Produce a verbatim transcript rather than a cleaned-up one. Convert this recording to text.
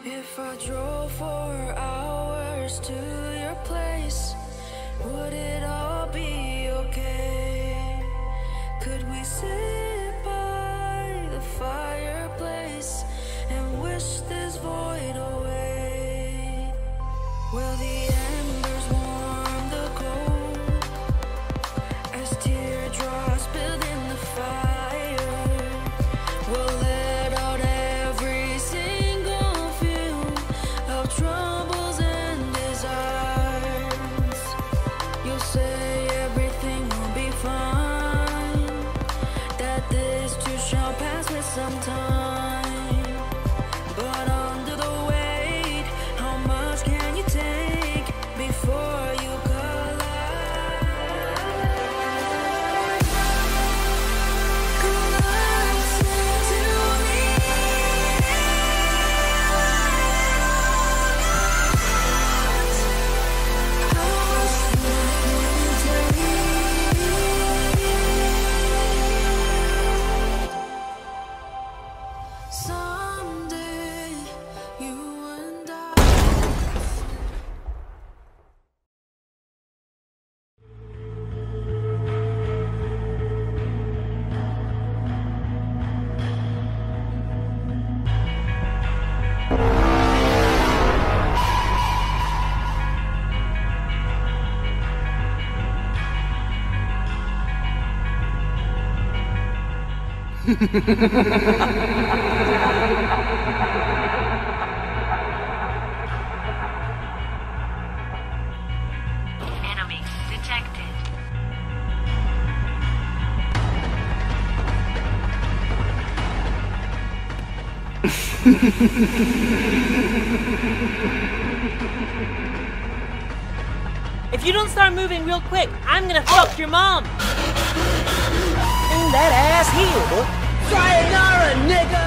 If I drove for hours to your place, would it all be okay? Could we sit by the fireplace and wish this void away? Will the embers warm the cold as teardrops build in the fire? We'll let out every single fume of troubles and desires. You'll say everything will be fine, that this too shall pass with some time. But under the weight, how much can you take before you collide? Collapse into me. How much more can you take? Someday you and I. Enemy detected. If you don't start moving real quick, I'm gonna fuck your mom. Bring that ass here, boy. Sayonara, nigga!